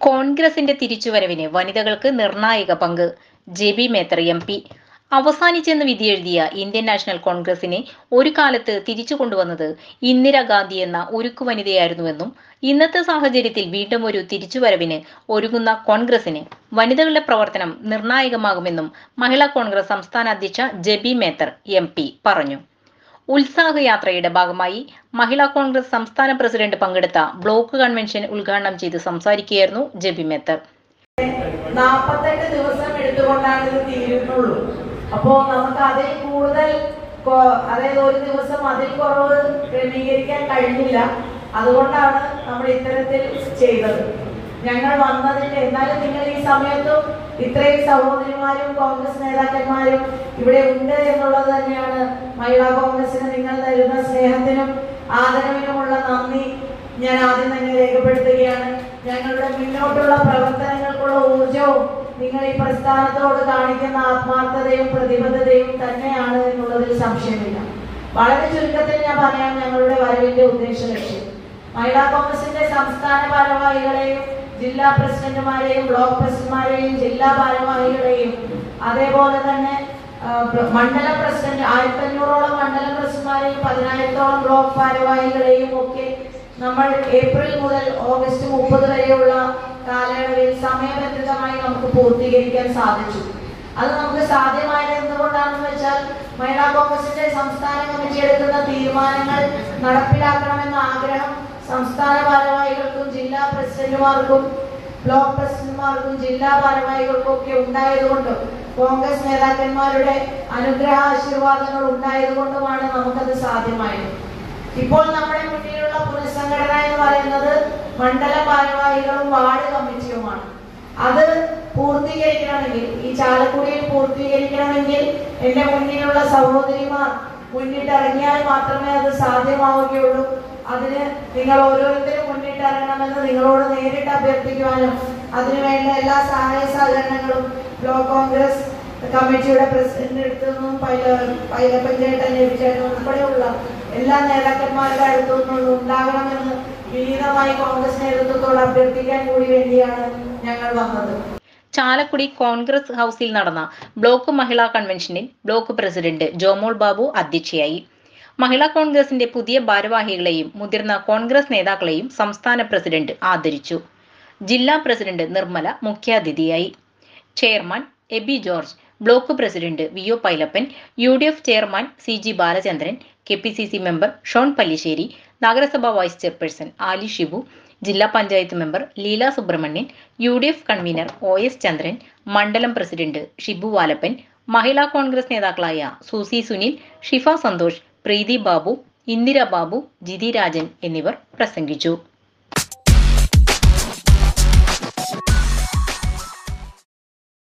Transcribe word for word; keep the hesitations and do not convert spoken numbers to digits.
കോൺഗ്രസിന്റെ തിരിച്ചുവരവിന് വനിതകൾക്ക് നിർണായക പങ്ക്. Jebi Mather M P. അവസാനിച്ചെന്ന് വിധിയെഴുതിയ ഇന്ത്യൻ നാഷണൽ കോൺഗ്രസിനെ ഒരു കാലത്ത് തിരിച്ചു കൊണ്ടുവന്നത് ഇന്ദിരാഗാന്ധി എന്ന ഉരുക്കു വനിതയായിരുന്നുവെന്നും ഇന്നത്തെ സാഹചര്യത്തിൽ വീണ്ടും ഒരു തിരിച്ചുവരവിന് ഒരുങ്ങുന്ന കോൺഗ്രസിന് വനിതകളുടെ പ്രവർത്തനം നിർണായകമാകുമെന്നും മഹിളാ കോൺഗ്രസ് സംസ്ഥാന അധ്യക്ഷ ജെബി മേത്തർ എം പി പറഞ്ഞു. ഉത്സാഹയാത്രയുടെ ഭാഗമായി മഹിളാ കോൺഗ്രസ് സംസ്ഥാന പ്രസിഡന്റ് പങ്കെടുത്ത ബ്ലോക്ക് കൺവെൻഷൻ ഉദ്ഘാടനം ചെയ്ത് സംസാരിക്കുകയായിരുന്നു ജെബി മേത്തർ. നാൽപ്പത്തെട്ട് ദിവസം എടുത്തുകൊണ്ടാണ് ഇത് തീരുന്നുള്ളൂ. അപ്പോ നമുക്ക് അതിൽ കൂടുതൽ, അതായത് ഒരു ദിവസം അതിൽ കുറവ് ക്രമീകരിക്കാൻ കഴിഞ്ഞില്ല. അതുകൊണ്ടാണ് നമ്മൾ ഇത്തരത്തിൽ ചെയ്തത്. ഞങ്ങൾ വന്നതിന്റെ എന്നാലും നിങ്ങൾ ഈ സമയത്തും ഇത്രയും സഹോദരിമാരും കോൺഗ്രസ് നേതാക്കന്മാരും ഇവിടെ ഉണ്ട് എന്നുള്ളത് തന്നെയാണ് മഹിളാ കോൺഗ്രസിന് നിങ്ങൾ തരുന്ന സ്നേഹത്തിനും ആദരവിനുമുള്ള നന്ദി ഞാൻ ആദ്യം തന്നെ രേഖപ്പെടുത്തുകയാണ്. ഞങ്ങളുടെ മുന്നോട്ടുള്ള പ്രവർത്തനങ്ങൾക്കുള്ള ഊർജവും നിങ്ങൾ ഈ പ്രസ്ഥാനത്തോട് കാണിക്കുന്ന ആത്മാർത്ഥതയും പ്രതിബദ്ധതയും തന്നെയാണ് എന്നുള്ളതിൽ സംശയമില്ല. വളരെ ചുരുക്കത്തിൽ ഞാൻ പറയാം ഞങ്ങളുടെ വരവിന്റെ ഉദ്ദേശ ലക്ഷ്യം. മഹിളാ കോൺഗ്രസിന്റെ സംസ്ഥാന ഭാരവാഹികളെയും ജില്ലാ പ്രസിഡന്റുമാരെയും ബ്ലോക്ക് പ്രസിഡന്റുമാരെയും ജില്ലാ ഭാരവാഹികളെയും അതേപോലെ തന്നെ മണ്ഡല പ്രസിഡന്റ് ആയിരത്തി അഞ്ഞൂറോളം മണ്ഡല പ്രസിഡന്റുമാരെയും പതിനായിരത്തോളം ബ്ലോക്ക് ഭാരവാഹികളെയും ഒക്കെ നമ്മൾ ഏപ്രിൽ മുതൽ ഓഗസ്റ്റ് മുപ്പത് വരെയുള്ള കാലയളവിൽ സമയബന്ധിതമായി നമുക്ക് പൂർത്തീകരിക്കാൻ സാധിച്ചു. അത് നമുക്ക് സാധ്യമായത് എന്തുകൊണ്ടാണെന്ന് വെച്ചാൽ മഹിളാ കോൺഗ്രസിന്റെ സംസ്ഥാന കമ്മിറ്റി എടുക്കുന്ന തീരുമാനങ്ങൾ നടപ്പിലാക്കണമെന്ന ആഗ്രഹം സംസ്ഥാന ഭാരവാഹികൾക്കും ജില്ലാ പ്രസിഡന്റുമാർക്കും ബ്ലോക്ക് പ്രസിഡന്റുമാർക്കും ജില്ലാ ഭാരവാഹികൾക്കും ഒക്കെ ഉണ്ടായതുകൊണ്ടും കോൺഗ്രസ് നേതാക്കന്മാരുടെ അനുഗ്രഹ ആശീർവാദങ്ങൾ ഉണ്ടായതുകൊണ്ടുമാണ് നമുക്കത് സാധ്യമായത്. ഇപ്പോൾ നമ്മുടെ മുന്നിലുള്ള പുനഃസംഘടന എന്ന് പറയുന്നത് മണ്ഡല ഭാരവാഹികളും വാർഡ് കമ്മിറ്റിയുമാണ്. അത് പൂർത്തീകരിക്കണമെങ്കിൽ, ഈ ചാലക്കുടിയിൽ പൂർത്തീകരിക്കണമെങ്കിൽ എന്റെ മുന്നിലുള്ള സഹോദരിമാർ മുന്നിട്ടിറങ്ങിയാൽ മാത്രമേ അത് സാധ്യമാവുകയുള്ളൂ. അതിന് നിങ്ങൾ ഓരോരുത്തരും മുന്നിട്ടിറങ്ങണമെന്ന് നിങ്ങളോട് നേരിട്ട് അഭ്യർത്ഥിക്കുവാനും അതിനുവേണ്ട എല്ലാ സഹായ സഹകരണങ്ങളും ബ്ലോക്ക് കോൺഗ്രസ് കമ്മിറ്റിയുടെ പ്രസിഡന്റ് അടുത്തു നിന്നും പൈല പഞ്ചായത്ത് ലഭിച്ചതും ഉൾപ്പെടെയുള്ള എല്ലാ നേതാക്കന്മാരുടെ അടുത്തു നിന്നും ഉണ്ടാകണമെന്ന് വിനീതമായി കോൺഗ്രസ് നേതൃത്വത്തോട് അഭ്യർത്ഥിക്കാൻ കൂടി വേണ്ടിയാണ് ഞങ്ങൾ വന്നത്. ചാലക്കുടി കോൺഗ്രസ് ഹൗസിൽ നടന്ന ബ്ലോക്ക് മഹിളാ കൺവെൻഷനിൽ ബ്ലോക്ക് പ്രസിഡന്റ് ജോമോൾ ബാബു അധ്യക്ഷയായി. മഹിളാ കോൺഗ്രസിന്റെ പുതിയ ഭാരവാഹികളെയും മുതിർന്ന കോൺഗ്രസ് നേതാക്കളെയും സംസ്ഥാന പ്രസിഡന്റ് ആദരിച്ചു. ജില്ലാ പ്രസിഡന്റ് നിർമ്മല മുഖ്യാതിഥിയായി. Chairman Aby George, block president V O Pailappan, U D F chairman C G Balachandran, K P C C member Shone Pallissery, നഗരസഭാ വൈസ് ചെയർപേഴ്സൺ ആലി ഷിബു, ജില്ലാ panchayat member Leela Subramanian, U D F convener O S Chandran, മണ്ഡലം പ്രസിഡന്റ് ഷിബു വാലപ്പൻ, മഹിളാ കോൺഗ്രസ് നേതാക്കളായ സൂസി സുനിൽ, ഷിഫ സന്തോഷ്, പ്രീതി ബാബു, ഇന്ദിര ബാബു, ജിതി രാജൻ എന്നിവർ പ്രസംഗിച്ചു.